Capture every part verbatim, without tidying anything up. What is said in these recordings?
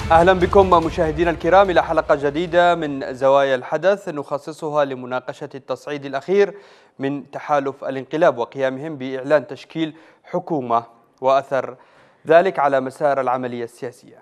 أهلا بكم مشاهدينا الكرام إلى حلقة جديدة من زوايا الحدث نخصصها لمناقشة التصعيد الأخير من تحالف الانقلاب وقيامهم بإعلان تشكيل حكومة وأثر ذلك على مسار العملية السياسية.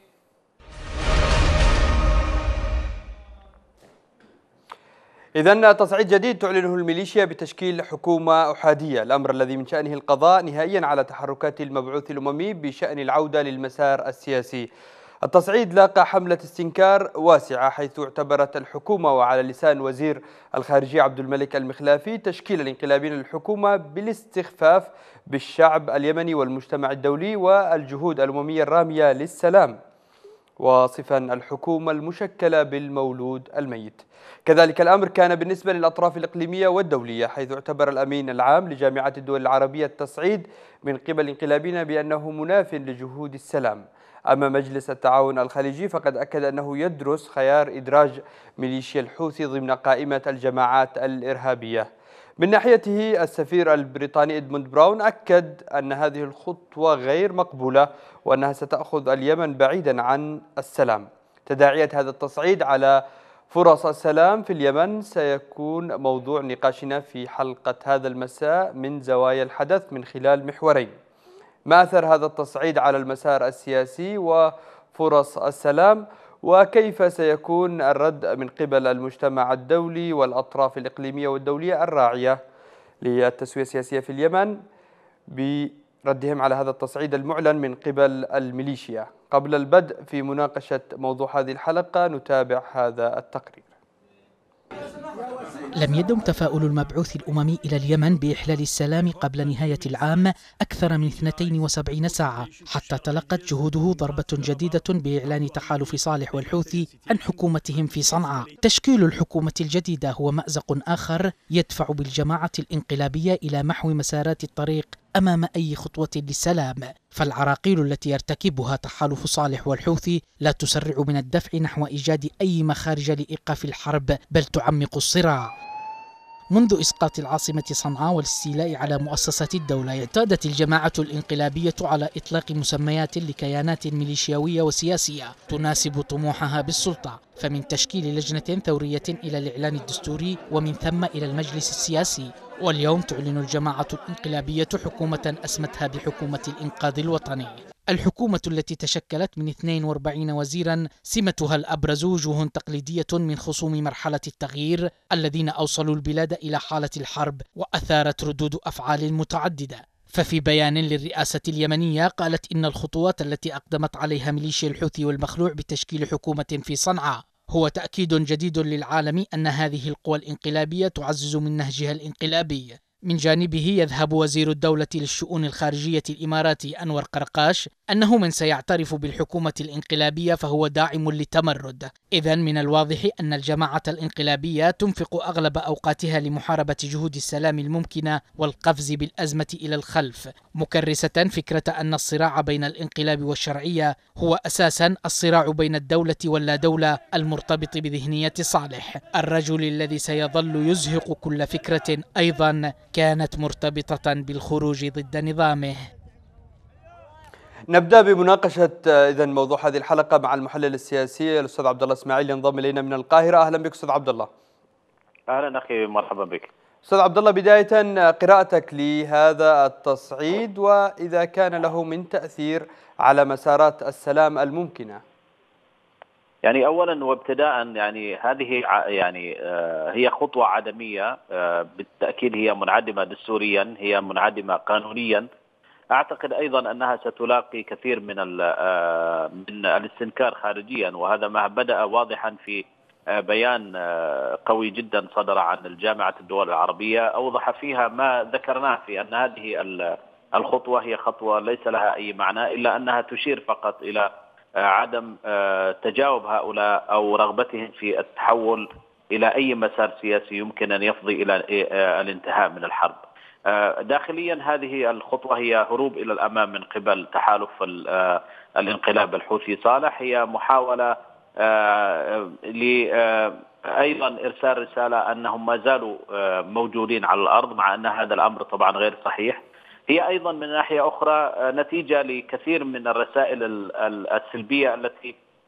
إذن تصعيد جديد تعلنه الميليشيا بتشكيل حكومة أحادية، الأمر الذي من شأنه القضاء نهائيا على تحركات المبعوث الأممي بشأن العودة للمسار السياسي. التصعيد لاقى حملة استنكار واسعة، حيث اعتبرت الحكومة وعلى لسان وزير الخارجية عبد الملك المخلافي تشكيل الانقلابيين للحكومة بالاستخفاف بالشعب اليمني والمجتمع الدولي والجهود الأممية الرامية للسلام، واصفا الحكومة المشكلة بالمولود الميت. كذلك الأمر كان بالنسبة للأطراف الإقليمية والدولية، حيث اعتبر الأمين العام لجامعة الدول العربية التصعيد من قبل الانقلابيين بأنه مناف لجهود السلام. أما مجلس التعاون الخليجي فقد أكد أنه يدرس خيار إدراج ميليشيا الحوثي ضمن قائمة الجماعات الإرهابية. من ناحيته السفير البريطاني إدموند براون أكد أن هذه الخطوة غير مقبولة وأنها ستأخذ اليمن بعيدا عن السلام. تداعية هذا التصعيد على فرص السلام في اليمن سيكون موضوع نقاشنا في حلقة هذا المساء من زوايا الحدث من خلال محورين: ما أثر هذا التصعيد على المسار السياسي وفرص السلام، وكيف سيكون الرد من قبل المجتمع الدولي والأطراف الإقليمية والدولية الراعية للتسوية السياسية في اليمن بردهم على هذا التصعيد المعلن من قبل الميليشيا. قبل البدء في مناقشة موضوع هذه الحلقة نتابع هذا التقرير. لم يدم تفاؤل المبعوث الأممي إلى اليمن بإحلال السلام قبل نهاية العام أكثر من اثنتين وسبعين ساعة، حتى تلقت جهوده ضربة جديدة بإعلان تحالف صالح والحوثي عن حكومتهم في صنعاء. تشكيل الحكومة الجديدة هو مأزق آخر يدفع بالجماعة الانقلابية إلى محو مسارات الطريق أمام أي خطوة للسلام، فالعراقيل التي يرتكبها تحالف صالح والحوثي لا تسرع من الدفع نحو إيجاد أي مخارج لإيقاف الحرب، بل تعمق الصراع. منذ إسقاط العاصمة صنعاء والاستيلاء على مؤسسات الدولة، اعتادت الجماعة الانقلابية على إطلاق مسميات لكيانات ميليشياوية وسياسية تناسب طموحها بالسلطة، فمن تشكيل لجنة ثورية إلى الإعلان الدستوري ومن ثم إلى المجلس السياسي. واليوم تعلن الجماعة الانقلابية حكومة أسمتها بحكومة الإنقاذ الوطني. الحكومة التي تشكلت من اثنين وأربعين وزيرا سمتها الأبرز وجوه تقليدية من خصوم مرحلة التغيير الذين أوصلوا البلاد إلى حالة الحرب، وأثارت ردود أفعال متعددة. ففي بيان للرئاسة اليمنية قالت إن الخطوات التي أقدمت عليها ميليشيا الحوثي والمخلوع بتشكيل حكومة في صنعاء هو تأكيد جديد للعالم أن هذه القوى الانقلابية تعزز من نهجها الانقلابي. من جانبه يذهب وزير الدولة للشؤون الخارجية الإماراتي أنور قرقاش أنه من سيعترف بالحكومة الانقلابية فهو داعم للتمرد. إذن من الواضح أن الجماعة الانقلابية تنفق أغلب أوقاتها لمحاربة جهود السلام الممكنة والقفز بالأزمة إلى الخلف، مكرسة فكرة أن الصراع بين الانقلاب والشرعية هو أساسا الصراع بين الدولة واللا دولة المرتبط بذهنية صالح، الرجل الذي سيظل يزهق كل فكرة أيضا كانت مرتبطة بالخروج ضد نظامه. نبدأ بمناقشة إذن موضوع هذه الحلقة مع المحلل السياسي الأستاذ عبد الله إسماعيل ينضم إلينا من القاهرة. أهلا بك أستاذ عبد الله. أهلا أخي، مرحبا بك. أستاذ عبد الله، بداية قراءتك لهذا التصعيد وإذا كان له من تأثير على مسارات السلام الممكنة. يعني أولا وابتداء يعني هذه يعني هي خطوة عدمية بالتأكيد، هي منعدمة دستوريا، هي منعدمة قانونيا. أعتقد أيضا أنها ستلاقي كثير من من الاستنكار خارجيا، وهذا ما بدأ واضحا في بيان قوي جدا صدر عن الجامعة الدول العربية، أوضح فيها ما ذكرناه في أن هذه الخطوة هي خطوة ليس لها أي معنى إلا أنها تشير فقط إلى عدم تجاوب هؤلاء أو رغبتهم في التحول إلى أي مسار سياسي يمكن أن يفضي إلى الانتهاء من الحرب. داخليا هذه الخطوة هي هروب إلى الأمام من قبل تحالف الانقلاب الحوثي صالح، هي محاولة ل أيضا إرسال رسالة أنهم ما زالوا موجودين على الأرض، مع أن هذا الأمر طبعا غير صحيح. هي أيضا من ناحية أخرى نتيجة لكثير من الرسائل السلبية التي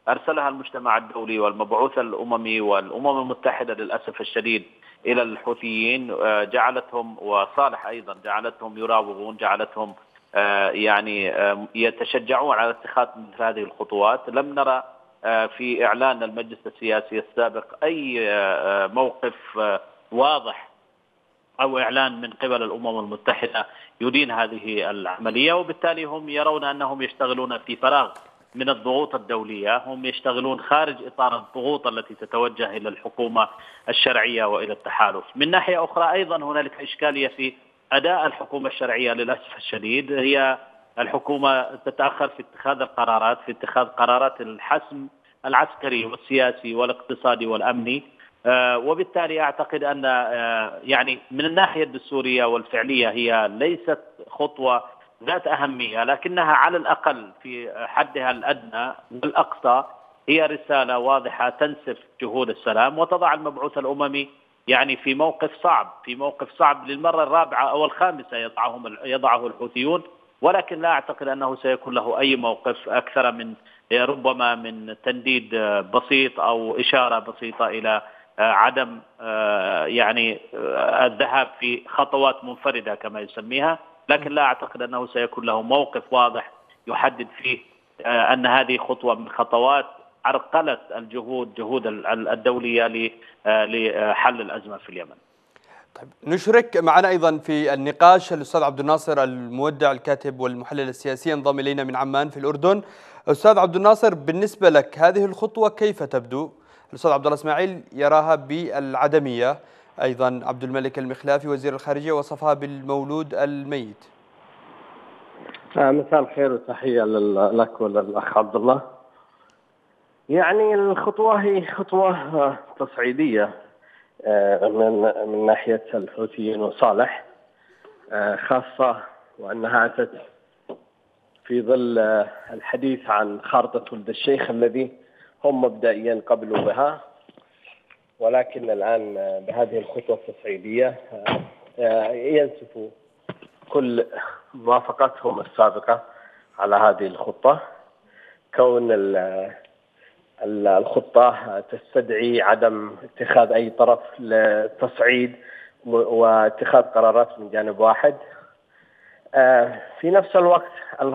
أرسلها المجتمع الدولي والمبعوث الأممي والأمم المتحدة للأسف الشديد إلى الحوثيين، جعلتهم وصالح أيضا جعلتهم يراوغون، جعلتهم يعني يتشجعون على اتخاذ مثل هذه الخطوات. لم نرى في إعلان المجلس السياسي السابق أي موقف واضح أو إعلان من قبل الأمم المتحدة يدين هذه العملية، وبالتالي هم يرون أنهم يشتغلون في فراغ من الضغوط الدولية، هم يشتغلون خارج إطار الضغوط التي تتوجه إلى الحكومة الشرعية وإلى التحالف. من ناحية أخرى أيضا هنالك إشكالية في أداء الحكومة الشرعية للأسف الشديد، هي الحكومة تتأخر في اتخاذ القرارات، في اتخاذ قرارات الحسم العسكري والسياسي والاقتصادي والأمني، آه وبالتالي أعتقد أن آه يعني من الناحية الدستورية والفعلية هي ليست خطوة ذات أهمية، لكنها على الأقل في حدها الأدنى والأقصى هي رسالة واضحة تنسف جهود السلام وتضع المبعوث الأممي يعني في موقف صعب، في موقف صعب للمرة الرابعة أو الخامسة يضعهم يضعه الحوثيون، ولكن لا أعتقد أنه سيكون له أي موقف أكثر من ربما من تنديد بسيط أو إشارة بسيطة إلى عدم يعني الذهاب في خطوات منفردة كما يسميها، لكن لا أعتقد أنه سيكون له موقف واضح يحدد فيه أن هذه خطوة من خطوات عرقلة الجهود جهود الدولية لحل الأزمة في اليمن. طيب نشرك معنا أيضا في النقاش الأستاذ عبد الناصر المودع الكاتب والمحلل السياسي، ينضم إلينا من عمان في الأردن. أستاذ عبد الناصر، بالنسبة لك هذه الخطوة كيف تبدو؟ الأستاذ عبد الله إسماعيل يراها بالعدمية، أيضا عبد الملك المخلافي وزير الخارجية وصفها بالمولود الميت. مساء الخير وتحية لك وللأخ عبد الله. يعني الخطوة هي خطوة تصعيدية من من ناحية الحوثيين وصالح، خاصة وأنها أتت في ظل الحديث عن خارطة ولد الشيخ الذي هم مبدئيا قبلوا بها، ولكن الآن بهذه الخطوة التصعيدية ينسفوا كل موافقتهم السابقة على هذه الخطة، كون الخطة تستدعي عدم اتخاذ أي طرف للتصعيد واتخاذ قرارات من جانب واحد. في نفس الوقت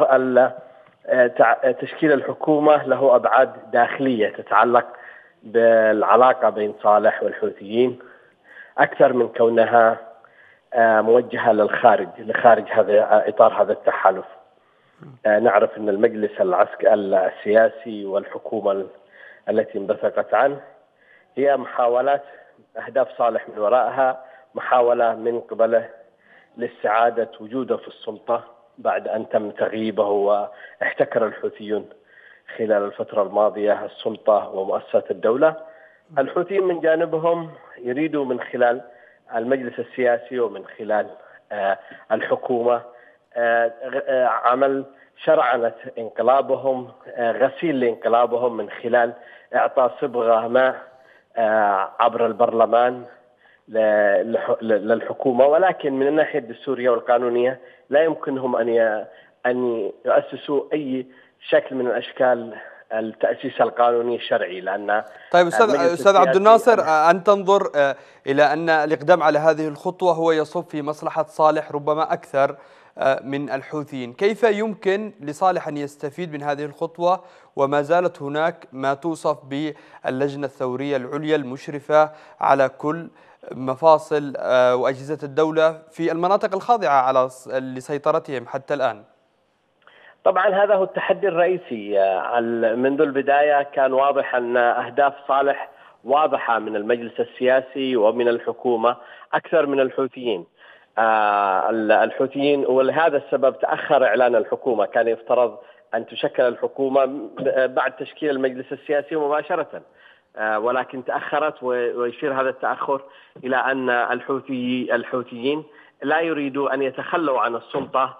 تشكيل الحكومة له أبعاد داخلية تتعلق بالعلاقة بين صالح والحوثيين أكثر من كونها موجهة للخارج لخارج هذا إطار هذا التحالف. نعرف أن المجلس العسكري السياسي والحكومة التي انبثقت عنه هي محاولات أهداف صالح من وراءها، محاولة من قبله لاستعادة وجوده في السلطة بعد أن تم تغييبه واحتكر الحوثيون خلال الفترة الماضية السلطة ومؤسسات الدولة. الحوثيين من جانبهم يريدوا من خلال المجلس السياسي ومن خلال الحكومة عمل شرعنة انقلابهم، غسيل لانقلابهم من خلال إعطاء صبغة ما عبر البرلمان للحكومة، ولكن من الناحية الدستورية والقانونية لا يمكنهم أن أن يؤسسوا أي شكل من الأشكال التأسيس القانوني الشرعي. لأن طيب أستاذ أستاذ عبد الناصر، أن تنظر إلى أن الإقدام على هذه الخطوة هو يصب في مصلحة صالح ربما أكثر من الحوثيين، كيف يمكن لصالح أن يستفيد من هذه الخطوة وما زالت هناك ما توصف باللجنة الثورية العليا المشرفة على كل مفاصل وأجهزة الدولة في المناطق الخاضعة على لسيطرتهم حتى الآن؟ طبعا هذا هو التحدي الرئيسي. منذ البداية كان واضح أن أهداف صالح واضحة من المجلس السياسي ومن الحكومة أكثر من الحوثيين. الحوثيين ولهذا السبب تأخر إعلان الحكومة، كان يفترض أن تشكل الحكومة بعد تشكيل المجلس السياسي مباشرة، ولكن تأخرت، ويشير هذا التأخر إلى أن الحوثي الحوثيين لا يريدوا أن يتخلوا عن السلطة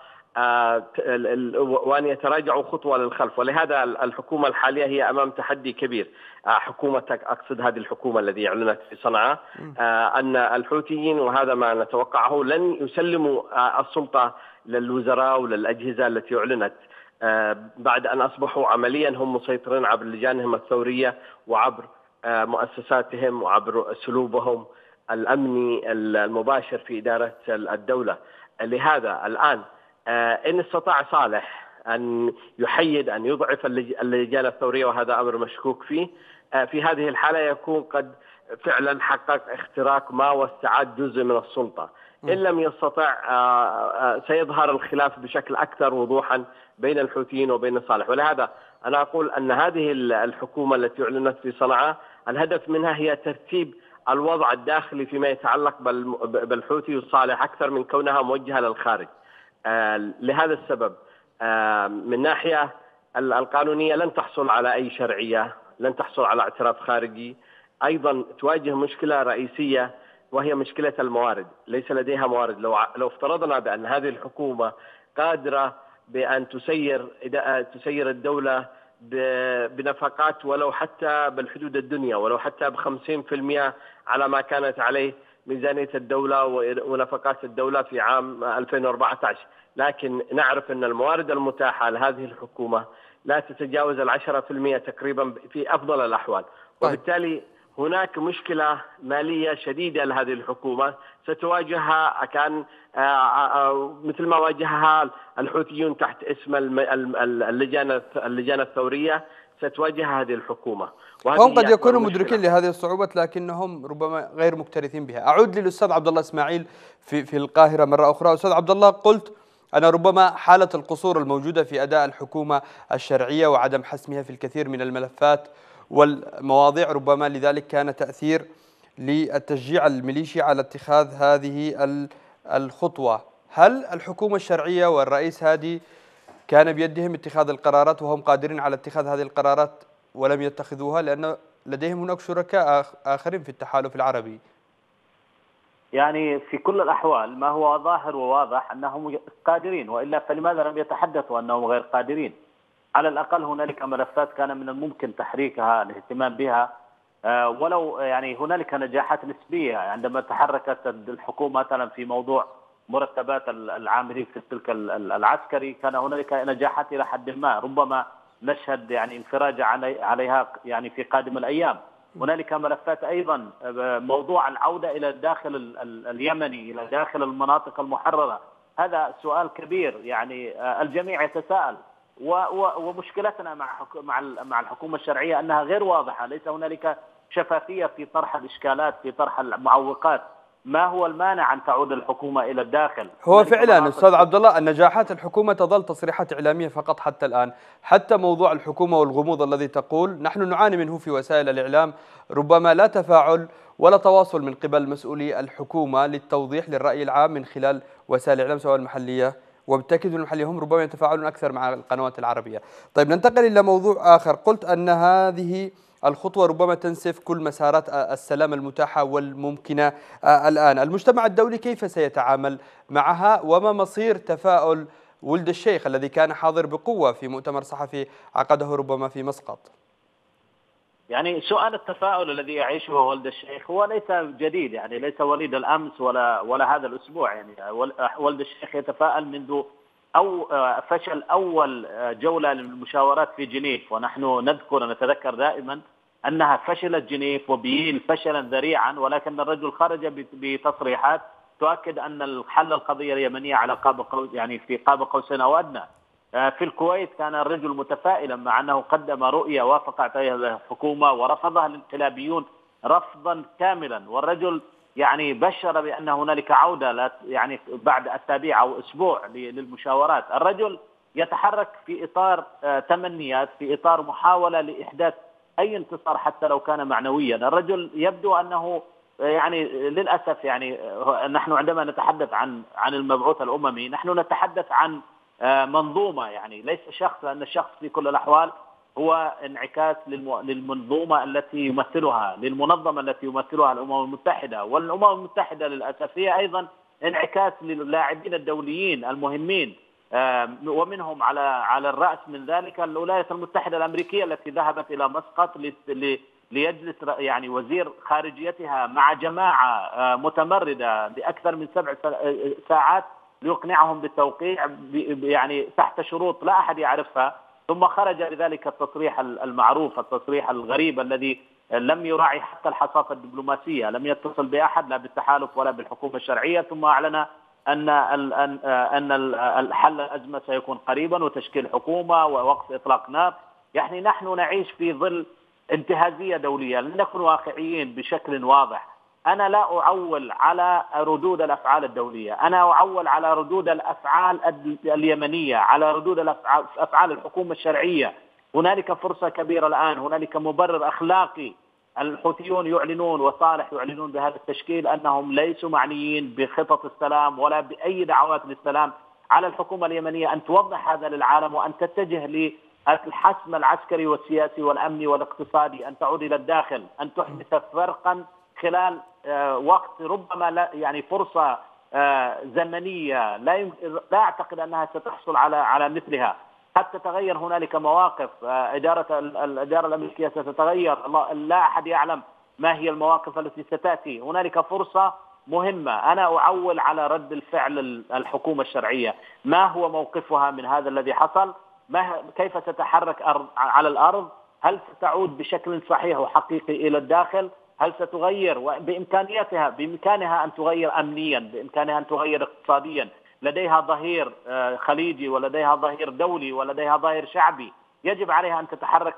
وأن يتراجعوا خطوة للخلف، ولهذا الحكومة الحالية هي أمام تحدي كبير. حكومتك أقصد هذه الحكومة التي أعلنت في صنعاء أن الحوثيين، وهذا ما نتوقعه، لن يسلموا السلطة للوزراء وللأجهزة التي أعلنت. بعد أن أصبحوا عمليا هم مسيطرين عبر لجانهم الثورية وعبر مؤسساتهم وعبر أسلوبهم الأمني المباشر في إدارة الدولة. لهذا الآن إن استطاع صالح أن يحيد أن يضعف اللجان الثورية، وهذا أمر مشكوك فيه، في هذه الحالة يكون قد فعلا حقق اختراق ما واستعاد جزء من السلطة. إن لم يستطع سيظهر الخلاف بشكل أكثر وضوحا بين الحوثيين وبين صالح. ولهذا أنا أقول أن هذه الحكومة التي أعلنت في صنعاء الهدف منها هي ترتيب الوضع الداخلي فيما يتعلق بالحوثي وصالح أكثر من كونها موجهة للخارج. لهذا السبب من ناحية القانونية لن تحصل على أي شرعية، لن تحصل على اعتراف خارجي. أيضا تواجه مشكلة رئيسية وهي مشكلة الموارد، ليس لديها موارد. لو لو افترضنا بأن هذه الحكومة قادرة بأن تسير تسير الدولة بنفقات ولو حتى بالحدود الدنيا، ولو حتى بخمسين في المئة على ما كانت عليه ميزانية الدولة ونفقات الدولة في عام ألفين وأربعة عشر، لكن نعرف أن الموارد المتاحة لهذه الحكومة لا تتجاوز العشرة في المئة تقريبا في أفضل الأحوال. وبالتالي هناك مشكلة مالية شديدة لهذه الحكومة ستواجهها كان مثل ما واجهها الحوثيون تحت اسم اللجان اللجان الثورية، ستواجه هذه الحكومة. هم قد يكونوا مدركين لهذه الصعوبات لكنهم ربما غير مكترثين بها. أعود للأستاذ عبد الله إسماعيل في في القاهرة مرة أخرى. أستاذ عبد الله، قلت أن ربما حالة القصور الموجودة في أداء الحكومة الشرعية وعدم حسمها في الكثير من الملفات والمواضيع ربما لذلك كان تأثير للتشجيع الميليشي على اتخاذ هذه الخطوة. هل الحكومة الشرعية والرئيس هادي كان بيدهم اتخاذ القرارات وهم قادرين على اتخاذ هذه القرارات ولم يتخذوها لأن لديهم هناك شركاء آخرين في التحالف العربي؟ يعني في كل الأحوال ما هو ظاهر وواضح أنهم قادرين، وإلا فلماذا لم يتحدثوا أنهم غير قادرين؟ على الأقل هنالك ملفات كان من الممكن تحريكها، الاهتمام بها، ولو يعني هنالك نجاحات نسبية عندما تحركت الحكومة مثلا في موضوع مرتبات العاملين في السلك العسكري، كان هنالك نجاحات إلى حد ما، ربما نشهد يعني انفراج عليها يعني في قادم الأيام. هنالك ملفات أيضا، موضوع العودة إلى الداخل اليمني، إلى داخل المناطق المحررة، هذا سؤال كبير يعني الجميع يتساءل. ومشكلتنا مع مع الحكومة الشرعية أنها غير واضحة، ليس هنالك شفافية في طرح الإشكالات، في طرح المعوقات. ما هو المانع أن تعود الحكومة إلى الداخل؟ هو فعلا أستاذ عبد الله النجاحات الحكومة تظل تصريحات إعلامية فقط حتى الآن. حتى موضوع الحكومة والغموض الذي تقول نحن نعاني منه في وسائل الإعلام، ربما لا تفاعل ولا تواصل من قبل مسؤولي الحكومة للتوضيح للرأي العام من خلال وسائل الإعلام سواء المحلية، وبالتأكيد المحلية هم ربما يتفاعلون أكثر مع القنوات العربية. طيب ننتقل إلى موضوع آخر. قلت أن هذه الخطوة ربما تنسف كل مسارات السلام المتاحة والممكنة الآن. المجتمع الدولي كيف سيتعامل معها؟ وما مصير تفاؤل ولد الشيخ الذي كان حاضر بقوة في مؤتمر صحفي عقده ربما في مسقط؟ يعني سؤال التفاؤل الذي يعيشه ولد الشيخ هو ليس جديد، يعني ليس وليد الأمس ولا ولا هذا الأسبوع. يعني ولد الشيخ يتفاءل منذ أو فشل أول جولة للمشاورات في جنيف، ونحن نذكر نتذكر دائما أنها فشلت جنيف وبييل فشلا ذريعا، ولكن الرجل خرج بتصريحات تؤكد أن الحل القضية اليمنية على قاب قوس، يعني في قاب قوسين أو أدنى. في الكويت كان الرجل متفائلا مع أنه قدم رؤية وافق عليها الحكومة ورفضها الانقلابيون رفضا كاملا، والرجل يعني بشر بأن هنالك عودة يعني بعد أسابيع أو أسبوع للمشاورات. الرجل يتحرك في إطار تمنيات، في إطار محاولة لإحداث أي انتصار حتى لو كان معنويا. الرجل يبدو أنه يعني للأسف يعني نحن عندما نتحدث عن عن المبعوث الأممي نحن نتحدث عن منظومة، يعني ليس شخص، لأن الشخص في كل الأحوال هو انعكاس للمنظومة التي يمثلها، للمنظمة التي يمثلها الأمم المتحدة، والأمم المتحدة للأسف هي أيضا انعكاس للاعبين الدوليين المهمين، ومنهم على على الرأس من ذلك الولايات المتحدة الأمريكية التي ذهبت إلى مسقط ليجلس يعني وزير خارجيتها مع جماعة متمردة لأكثر من سبع ساعات ليقنعهم بالتوقيع يعني تحت شروط لا أحد يعرفها، ثم خرج بذلك التصريح المعروف، التصريح الغريب الذي لم يراعي حتى الحصافة الدبلوماسية، لم يتصل بأحد لا بالتحالف ولا بالحكومة الشرعية، ثم أعلن أن أن الحل الأزمة سيكون قريبا وتشكيل حكومة ووقف إطلاق نار. يعني نحن نعيش في ظل انتهازية دولية. لنكن واقعيين بشكل واضح. أنا لا أعول على ردود الأفعال الدولية، أنا أعول على ردود الأفعال اليمنية، على ردود الأفعال الحكومة الشرعية. هنالك فرصة كبيرة الآن، هنالك مبرر أخلاقي. الحوثيون يعلنون وصالح يعلنون بهذا التشكيل أنهم ليسوا معنيين بخطط السلام ولا بأي دعوات للسلام. على الحكومة اليمنية أن توضح هذا للعالم وأن تتجه للحسم العسكري والسياسي والأمني والاقتصادي، أن تعود إلى الداخل، أن تحدث فرقا خلال وقت ربما لا يعني فرصة زمنية لا لا أعتقد أنها ستحصل على على مثلها. حتى تغير هنالك مواقف، إدارة الإدارة الأمريكية ستتغير، الله لا أحد يعلم ما هي المواقف التي ستأتي. هنالك فرصة مهمة. أنا أعول على رد الفعل الحكومة الشرعية، ما هو موقفها من هذا الذي حصل، ما كيف ستتحرك على الأرض، هل ستعود بشكل صحيح وحقيقي إلى الداخل، هل ستغير بإمكانياتها بإمكانها أن تغير أمنيا، بإمكانها أن تغير اقتصاديا. لديها ظهير خليجي ولديها ظهير دولي ولديها ظهير شعبي، يجب عليها أن تتحرك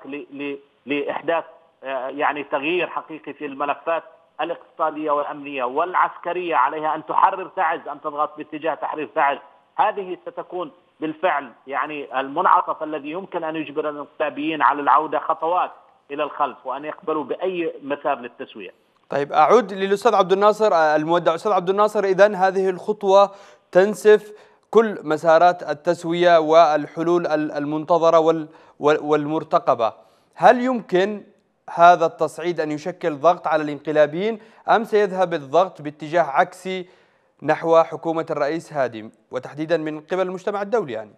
لإحداث يعني تغيير حقيقي في الملفات الاقتصادية والأمنية والعسكرية. عليها أن تحرر تعز، أن تضغط باتجاه تحرير تعز. هذه ستكون بالفعل يعني المنعطف الذي يمكن أن يجبر الانقلابيين على العودة خطوات إلى الخلف وأن يقبلوا بأي مسار للتسوية. طيب أعود للأستاذ عبد الناصر المودع. أستاذ عبد الناصر، إذن هذه الخطوة تنسف كل مسارات التسوية والحلول المنتظرة والمرتقبة. هل يمكن هذا التصعيد أن يشكل ضغط على الانقلابيين أم سيذهب الضغط باتجاه عكسي نحو حكومة الرئيس هادي وتحديدا من قبل المجتمع الدولي؟ يعني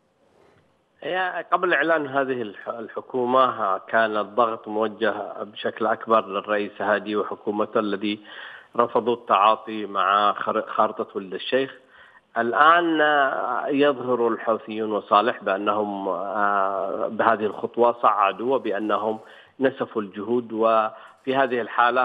قبل إعلان هذه الحكومة كان الضغط موجه بشكل أكبر للرئيس هادي وحكومته الذي رفضوا التعاطي مع خارطة ولد الشيخ. الآن يظهر الحوثيون وصالح بأنهم بهذه الخطوة صعدوا وبأنهم نسفوا الجهود، وفي هذه الحالة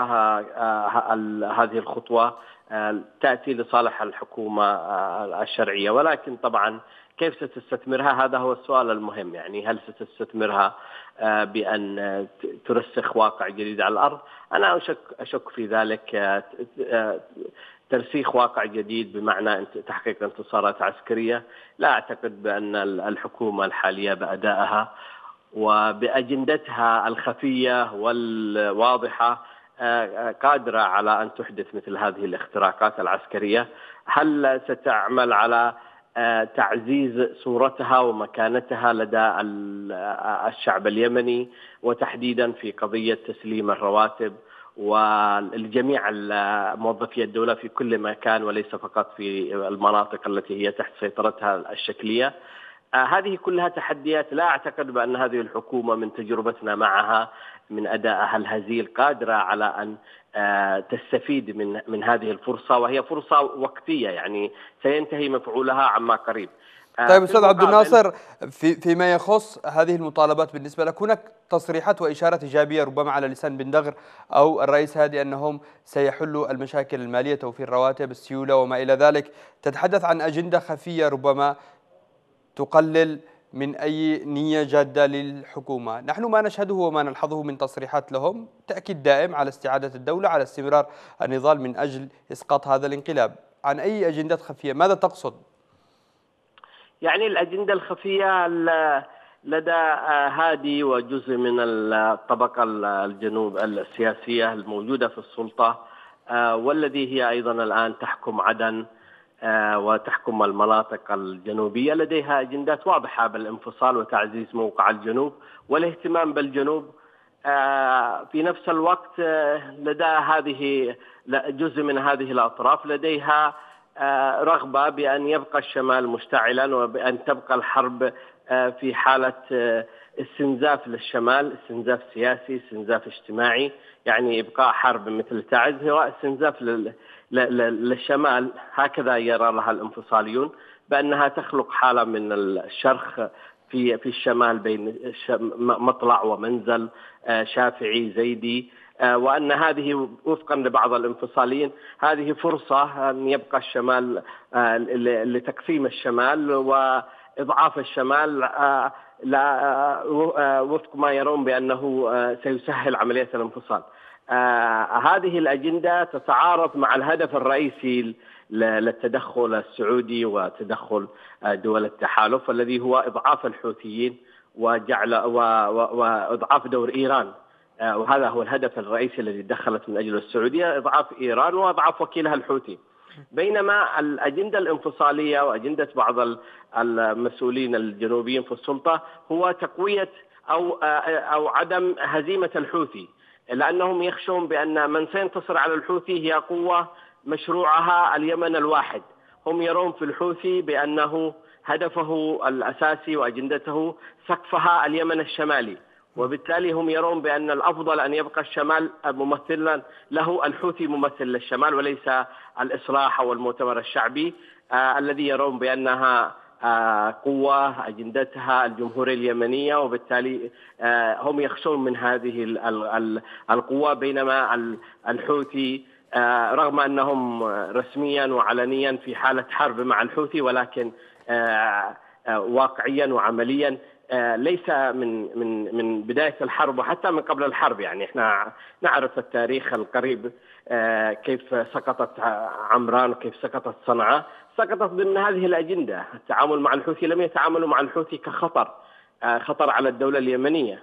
هذه الخطوة تأتي لصالح الحكومة الشرعية. ولكن طبعا كيف ستستثمرها؟ هذا هو السؤال المهم. يعني هل ستستثمرها بأن ترسخ واقع جديد على الأرض؟ أنا أشك, أشك في ذلك. ترسيخ واقع جديد بمعنى تحقيق انتصارات عسكرية، لا أعتقد بأن الحكومة الحالية بأدائها وبأجندتها الخفية والواضحة قادرة على أن تحدث مثل هذه الاختراقات العسكرية. هل ستعمل على تعزيز صورتها ومكانتها لدى الشعب اليمني، وتحديدا في قضية تسليم الرواتب والجميع موظفي الدولة في كل مكان وليس فقط في المناطق التي هي تحت سيطرتها الشكلية؟ هذه كلها تحديات لا أعتقد بأن هذه الحكومة من تجربتنا معها من أدائها الهزيل قادرة على أن تستفيد من من هذه الفرصة، وهي فرصة وقتية يعني سينتهي مفعولها عما قريب. طيب أستاذ عبد الناصر، في فيما يخص هذه المطالبات بالنسبة لك، هناك تصريحات وإشارات إيجابية ربما على لسان بن دغر أو الرئيس هادي أنهم سيحلوا المشاكل المالية، توفير رواتب، السيولة وما إلى ذلك. تتحدث عن أجندة خفية ربما تقلل من أي نية جادة للحكومة. نحن ما نشهده وما نلحظه من تصريحات لهم تأكيد دائم على استعادة الدولة، على استمرار النضال من أجل إسقاط هذا الانقلاب. عن أي أجندات خفية ماذا تقصد؟ يعني الأجندة الخفية لدى هادي وجزء من الطبقة الجنوب السياسية الموجودة في السلطة، والذي هي أيضا الآن تحكم عدن وتحكم المناطق الجنوبية، لديها أجندات واضحة بالانفصال وتعزيز موقع الجنوب والاهتمام بالجنوب. في نفس الوقت لدى هذه جزء من هذه الأطراف لديها رغبة بأن يبقى الشمال مشتعلا وبأن تبقى الحرب في حالة استنزاف للشمال، استنزاف سياسي، استنزاف اجتماعي. يعني إبقاء حرب مثل تعز هو استنزاف للشمال، هكذا يرى لها الانفصاليون، بأنها تخلق حالة من الشرخ في في الشمال بين مطلع ومنزل، شافعي زيدي، وأن هذه وفقا لبعض الانفصاليين هذه فرصة أن يبقى الشمال لتقسيم الشمال وإضعاف الشمال، لا وفق ما يرون بأنه سيسهل عملية الانفصال. هذه الأجندة تتعارض مع الهدف الرئيسي للتدخل السعودي وتدخل دول التحالف الذي هو إضعاف الحوثيين وجعل وإضعاف دور إيران، وهذا هو الهدف الرئيسي الذي دخلت من أجله السعودية، إضعاف إيران وإضعاف وكيلها الحوثي. بينما الأجندة الانفصالية وأجندة بعض المسؤولين الجنوبيين في السلطة هو تقوية أو أو عدم هزيمة الحوثي، لأنهم يخشون بأن من سينتصر على الحوثي هي قوة مشروعها اليمن الواحد. هم يرون في الحوثي بأنه هدفه الأساسي وأجندته سقفها اليمن الشمالي، وبالتالي هم يرون بأن الأفضل أن يبقى الشمال ممثلا له، الحوثي ممثل للشمال وليس الإصلاح أو المؤتمر الشعبي آه الذي يرون بأنها آه قوة أجندتها الجمهورية اليمنية، وبالتالي آه هم يخشون من هذه القوة. بينما الحوثي آه رغم أنهم رسميا وعلنيا في حالة حرب مع الحوثي، ولكن آه آه واقعيا وعمليا ليس من من من بداية الحرب وحتى من قبل الحرب. يعني احنا نعرف التاريخ القريب كيف سقطت عمران وكيف سقطت صنعاء، سقطت ضمن هذه الأجندة. التعامل مع الحوثي لم يتعاملوا مع الحوثي كخطر خطر على الدولة اليمنية،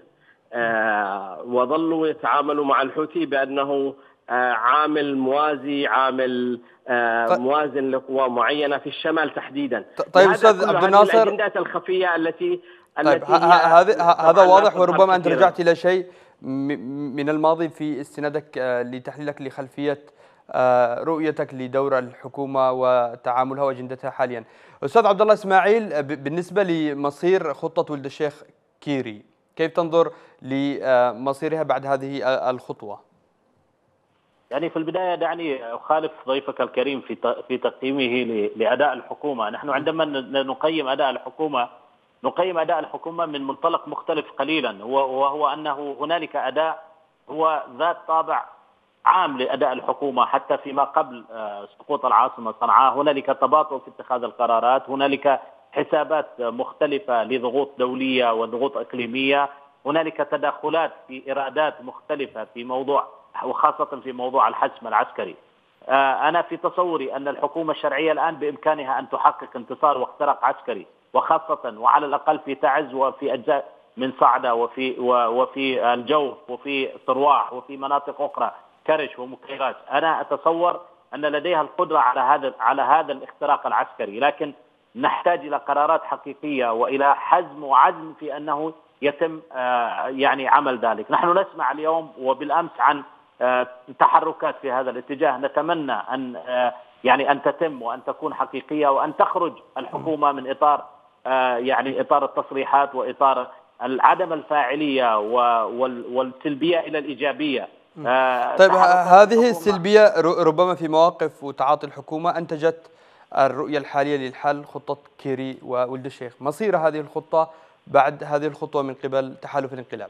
وظلوا يتعاملوا مع الحوثي بأنه عامل موازي، عامل موازن لقوى معينة في الشمال تحديدا. طيب أستاذ عبد الناصر، الأجندات الخفية التي طيب هذا هذا واضح، وربما أنت رجعت إلى شيء من الماضي في استنادك لتحليلك لخلفية رؤيتك لدور الحكومة وتعاملها وأجندتها حاليا. أستاذ عبد الله إسماعيل، بالنسبة لمصير خطة ولد الشيخ كيري، كيف تنظر لمصيرها بعد هذه الخطوة؟ يعني في البداية دعني أخالف ضيفك الكريم في في تقييمه لأداء الحكومة. نحن عندما نقيم أداء الحكومة نقيم أداء الحكومة من منطلق مختلف قليلا، وهو أنه هنالك أداء هو ذات طابع عام لأداء الحكومة حتى فيما قبل سقوط العاصمة صنعاء. هنالك تباطؤ في اتخاذ القرارات، هنالك حسابات مختلفة لضغوط دولية وضغوط إقليمية، هنالك تدخلات في إيرادات مختلفة في موضوع وخاصة في موضوع الحسم العسكري. أنا في تصوري أن الحكومة الشرعية الآن بإمكانها أن تحقق انتصار واختراق عسكري، وخاصة وعلى الأقل في تعز وفي أجزاء من صعدة وفي وفي الجوف وفي صرواح وفي مناطق أخرى كرش ومكيراس. أنا أتصور أن لديها القدرة على هذا على هذا الاختراق العسكري، لكن نحتاج إلى قرارات حقيقية وإلى حزم وعزم في أنه يتم يعني عمل ذلك. نحن نسمع اليوم وبالأمس عن تحركات في هذا الاتجاه، نتمنى أن يعني أن تتم وأن تكون حقيقية، وأن تخرج الحكومة من إطار يعني إطار التصريحات وإطار عدم الفاعلية والسلبية إلى الإيجابية. طيب هذه السلبية ربما في مواقف وتعاطي الحكومة أنتجت الرؤية الحالية للحل، خطة كيري وولد الشيخ. مصير هذه الخطة بعد هذه الخطوة من قبل تحالف الانقلاب؟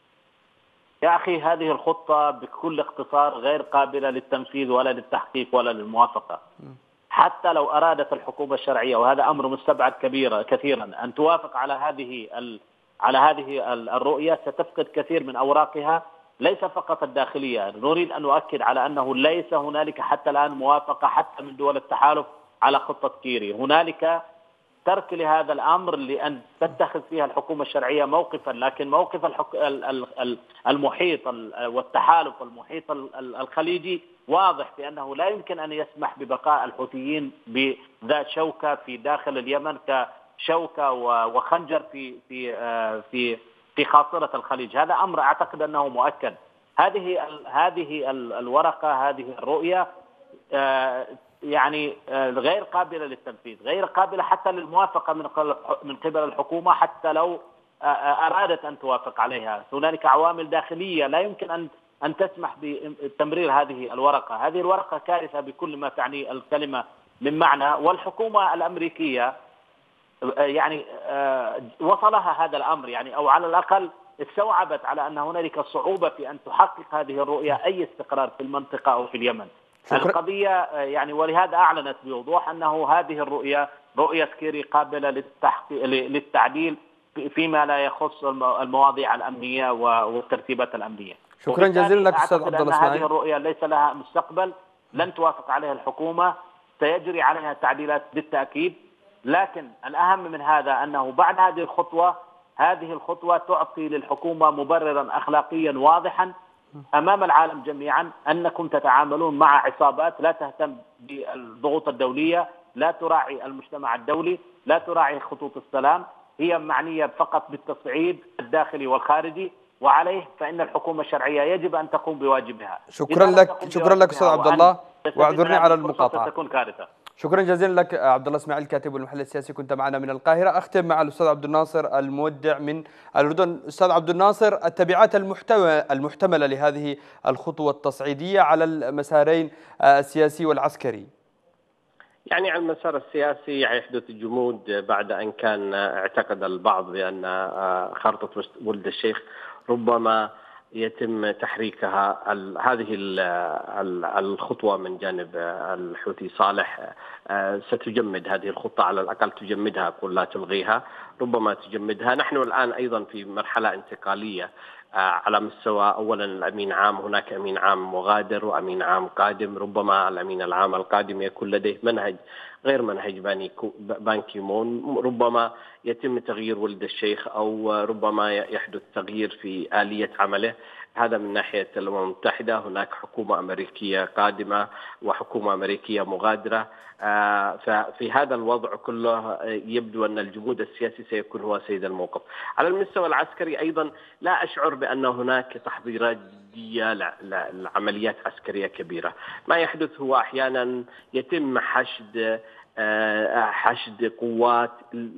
يا أخي هذه الخطة بكل اختصار غير قابلة للتنفيذ ولا للتحقيق ولا للموافقة. حتى لو أرادت الحكومة الشرعية، وهذا أمر مستبعد كبيرا كثيرا، أن توافق على هذه على هذه الرؤية، ستفقد كثير من أوراقها، ليس فقط الداخلية. نريد أن نؤكد على أنه ليس هنالك حتى الآن موافقة حتى من دول التحالف على خطة كيري. هنالك ترك لهذا الأمر لأن تتخذ فيها الحكومة الشرعية موقفا، لكن موقف الحك... المحيط والتحالف المحيط الخليجي واضح بأنه لا يمكن أن يسمح ببقاء الحوثيين بذات شوكة في داخل اليمن كشوكة وخنجر في في في في خاصرة الخليج. هذا أمر أعتقد أنه مؤكد. هذه هذه الورقة، هذه الرؤية يعني غير قابلة للتنفيذ، غير قابلة حتى للموافقة من قبل الحكومة حتى لو أرادت أن توافق عليها. هنالك عوامل داخلية لا يمكن أن أن تسمح بتمرير هذه الورقة. هذه الورقة كارثة بكل ما تعني الكلمة من معنى، والحكومة الأمريكية يعني وصلها هذا الأمر، يعني أو على الأقل استوعبت على أن هنالك صعوبة في أن تحقق هذه الرؤية أي استقرار في المنطقة أو في اليمن. شكرا. القضية يعني ولهذا أعلنت بوضوح أنه هذه الرؤية رؤية كيري قابلة للتعديل فيما لا يخص المواضيع الأمنية والترتيبات الأمنية. شكرا جزيلا لك أستاذ عبد الله إسماعيل. هذه الرؤية ليس لها مستقبل، لن توافق عليها الحكومة، سيجري عليها تعديلات بالتأكيد، لكن الأهم من هذا أنه بعد هذه الخطوة هذه الخطوة تعطي للحكومة مبررا أخلاقيا واضحا أمام العالم جميعا أنكم تتعاملون مع عصابات لا تهتم بالضغوط الدولية، لا تراعي المجتمع الدولي، لا تراعي خطوط السلام، هي معنية فقط بالتصعيد الداخلي والخارجي، وعليه فإن الحكومة الشرعية يجب أن تقوم بواجبها. شكرا لك شكرا لك أستاذ عبد الله، واعذرني على المقاطعة. تكون كارثة. شكرا جزيلا لك عبد الله اسماعيل كاتب المحلل السياسي، كنت معنا من القاهرة. أختم مع الأستاذ عبد الناصر المودع من الأردن. أستاذ عبد الناصر، التبعات المحتملة لهذه الخطوة التصعيدية على المسارين السياسي والعسكري؟ يعني على المسار السياسي يحدث جمود بعد أن كان اعتقد البعض بأن خارطة ولد الشيخ ربما يتم تحريكها. هذه الخطوة من جانب الحوثي صالح ستجمد هذه الخطة، على الأقل تجمدها، أقول لا تلغيها، ربما تجمدها. نحن الآن أيضا في مرحلة انتقالية على مستوى أولا الأمين عام، هناك أمين عام مغادر وأمين عام قادم، ربما الأمين العام القادم يكون لديه منهج غير منهج بان كي مون، ربما يتم تغيير ولد الشيخ أو ربما يحدث تغيير في آلية عمله. هذا من ناحية الأمم المتحدة. هناك حكومة أمريكية قادمة وحكومة أمريكية مغادرة. ففي هذا الوضع كله يبدو أن الجمود السياسي سيكون هو سيد الموقف. على المستوى العسكري أيضا لا أشعر بأن هناك تحضيرات جدية لعمليات عسكرية كبيرة. ما يحدث هو أحيانا يتم حشد حشد قوات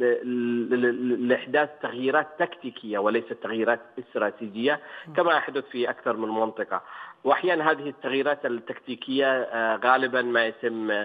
لإحداث تغييرات تكتيكية وليست تغييرات استراتيجية كما يحدث في أكثر من منطقة. وأحيانا هذه التغييرات التكتيكية غالبا ما يتم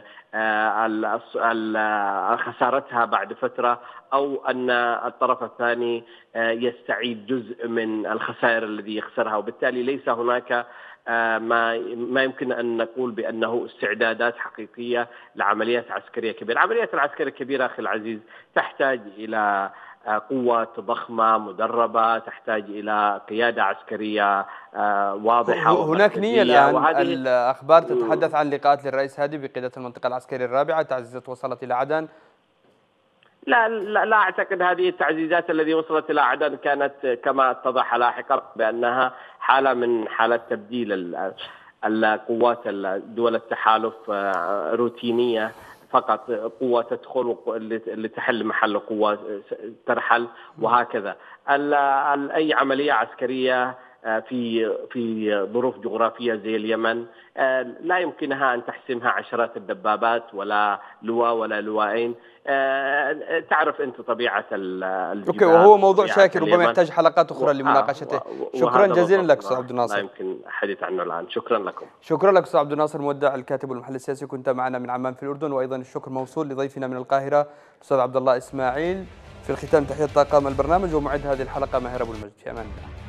خسارتها بعد فترة، أو أن الطرف الثاني يستعيد جزء من الخسائر الذي يخسرها، وبالتالي ليس هناك ما ما يمكن أن نقول بأنه استعدادات حقيقية لعمليات عسكرية كبيرة. العمليات العسكرية الكبيرة أخي العزيز تحتاج إلى قوات ضخمة مدربة، تحتاج إلى قيادة عسكرية واضحة. هناك نية الآن، الأخبار تتحدث عن لقاءات للرئيس هادي بقيادة المنطقة العسكرية الرابعة، تعزيزات وصلت إلى عدن. لا, لا لا أعتقد هذه التعزيزات التي وصلت إلى عدن كانت كما اتضح لاحقا بأنها حالة من حالات تبديل القوات دول التحالف، روتينية فقط، قوة تدخل اللي تحل محل قوة ترحل وهكذا. أي عملية عسكرية في في ظروف جغرافية زي اليمن لا يمكنها أن تحسمها عشرات الدبابات ولا لواء ولا لواءين. تعرف أنت طبيعة الجبال. أوكي، وهو موضوع شاكر ربما يحتاج حلقات أخرى لمناقشته. شكرا جزيلا لك أستاذ عبد الناصر. لا يمكن الحديث عنه الآن. شكرا لكم. شكرا لك أستاذ عبد الناصر مودع الكاتب والمحلل السياسي، كنت معنا من عمان في الأردن. وأيضا الشكر موصول لضيفنا من القاهرة الأستاذ عبد الله إسماعيل. في الختام تحية طاقم البرنامج ومعد هذه الحلقة ماهر أبو المجد، في أمان الله.